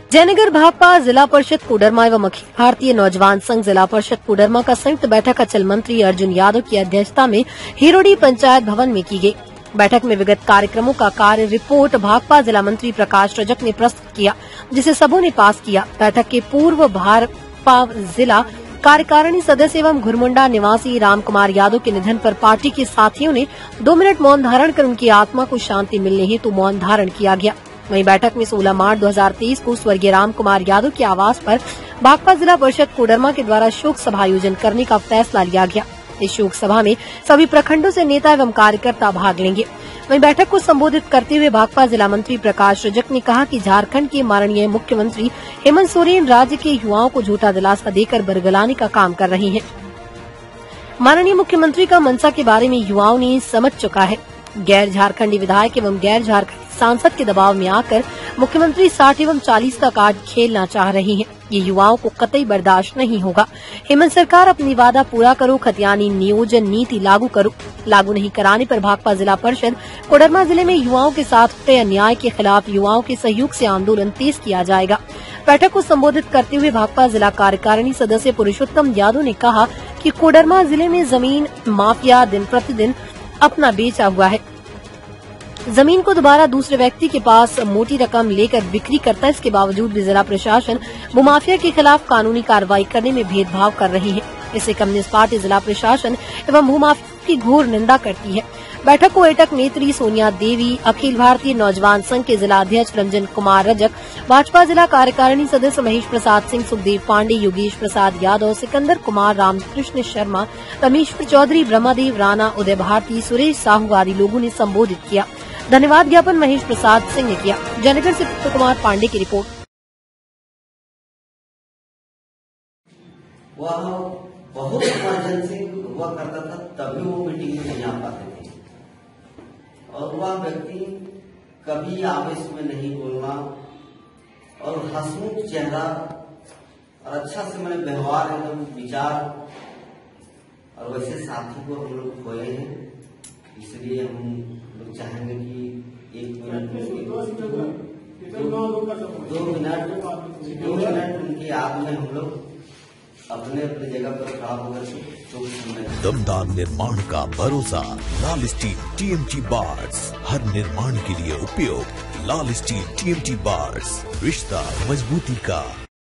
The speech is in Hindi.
जयनगर भाकपा जिला परिषद कोडरमा एवं अखिल भारतीय नौजवान संघ जिला परिषद कोडरमा का संयुक्त बैठक अचल मंत्री अर्जुन यादव की अध्यक्षता में हिरोडी पंचायत भवन में की गई। बैठक में विगत कार्यक्रमों का कार्य रिपोर्ट भाकपा जिला मंत्री प्रकाश रजक ने प्रस्तुत किया, जिसे सबों ने पास किया। बैठक के पूर्व भाकपा जिला कार्यकारिणी सदस्य एवं घुरमुंडा निवासी राम कुमार यादव के निधन पर पार्टी के साथियों ने 2 मिनट मौन धारण कर उनकी आत्मा को शांति मिलने हेतु मौन धारण किया गया। वहीं बैठक में 16 मार्च 2023 को स्वर्गीय राम कुमार यादव के आवास पर भाकपा जिला परिषद कोडरमा के द्वारा शोक सभा आयोजन करने का फैसला लिया गया। इस शोक सभा में सभी प्रखंडों से नेता एवं कार्यकर्ता भाग लेंगे। वहीं बैठक को संबोधित करते हुए भाकपा जिला मंत्री प्रकाश रजक ने कहा कि झारखंड के माननीय मुख्यमंत्री हेमंत सोरेन राज्य के युवाओं को झूठा दिलासा देकर बरगलाने का काम कर रही हैं। माननीय मुख्यमंत्री का मंशा के बारे में युवाओं ने समझ चुका है। गैर झारखंडी विधायक एवं गैर झारखंडी सांसद के दबाव में आकर मुख्यमंत्री 60 एवं 40 का कार्ड खेलना चाह रही हैं। ये युवाओं को कतई बर्दाश्त नहीं होगा। हेमंत सरकार अपनी वादा पूरा करो, खतियानी नियोजन नीति लागू करो। लागू नहीं कराने पर भाकपा जिला परिषद कोडरमा जिले में युवाओं के साथ हुए अन्याय के खिलाफ युवाओं के सहयोग से आंदोलन तेज किया जाएगा। बैठक को संबोधित करते हुए भाकपा जिला कार्यकारिणी सदस्य पुरुषोत्तम यादव ने कहा कि कोडरमा जिले में जमीन माफिया दिन प्रतिदिन अपना बेचा हुआ है। जमीन को दोबारा दूसरे व्यक्ति के पास मोटी रकम लेकर बिक्री करता है। इसके बावजूद भी जिला प्रशासन भूमाफिया के खिलाफ कानूनी कार्रवाई करने में भेदभाव कर रही है। इससे कम्युनिस्ट पार्टी जिला प्रशासन एवं भूमाफिया की घोर निंदा करती है। बैठक को एटक नेत्री सोनिया देवी, अखिल भारतीय नौजवान संघ के जिला अध्यक्ष रंजन कुमार रजक, भाजपा जिला कार्यकारिणी सदस्य महेश प्रसाद सिंह, सुखदेव पांडे, योगेश प्रसाद यादव, सिकंदर कुमार, रामकृष्ण शर्मा, रमेश्वर चौधरी, ब्रह्मदेव राणा, उदय भारती, सुरेश साहू आदि लोगों ने संबोधित किया। धन्यवाद ज्ञापन महेश प्रसाद सिंह ने किया। जयनगर से पुत्र कुमार पांडे की रिपोर्ट। वह बहुत इमरजेंसी हुआ करता था, तभी वो मीटिंग में नहीं आ पाते थे। और वह व्यक्ति कभी आवेश में नहीं बोलना और हंसमुख चेहरा और अच्छा से मैंने व्यवहार एकदम विचार, और वैसे साथी को हम लोग खोए हैं। इसलिए हम लोग चाहेंगे कि 1 मिनट दो मिनट उनकी याद में हम लोग अपने अपनी जगह पर खड़ा होकर दमदार निर्माण का भरोसा लाल स्टील TMT बार्स, हर निर्माण के लिए उपयोग। लाल स्टील TMT बार्स, रिश्ता मजबूती का।